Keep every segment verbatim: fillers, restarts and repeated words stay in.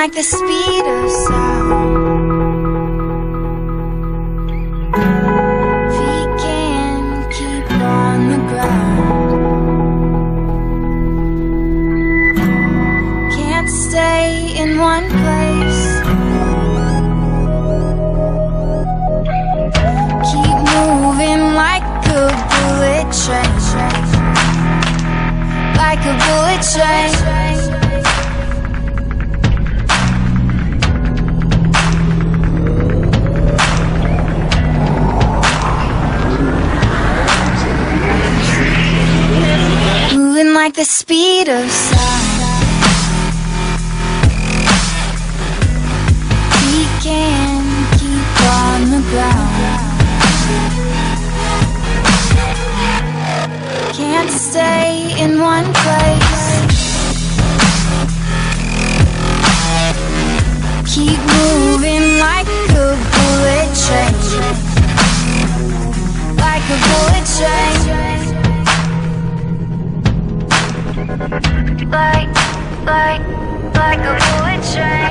like the speed of sound. Feet can't keep on the ground. Can't stay in one place. Keep moving like a bullet train. Like a bullet train. Like the speed of sound. We can't keep on the ground. Can't stay in one place. Keep moving like a bullet train. Like a bullet train. Like, like, like a bullet train.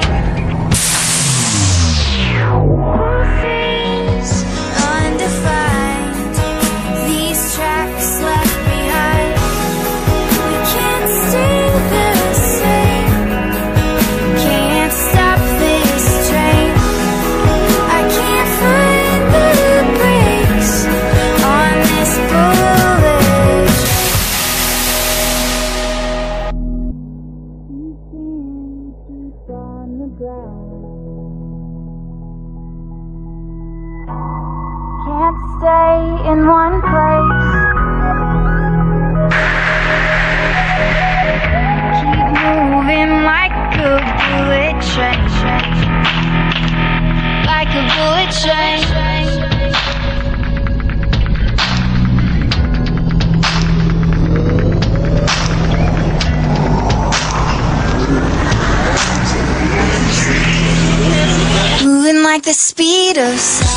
Things undefined, these tracks left behind. We can't stay the same. Can't stop this train. I can't find the brakes on this bullet train. On the ground. Can't stay in one place. Keep moving like a bullet train. Like a bullet train. Moving like the speed of sound.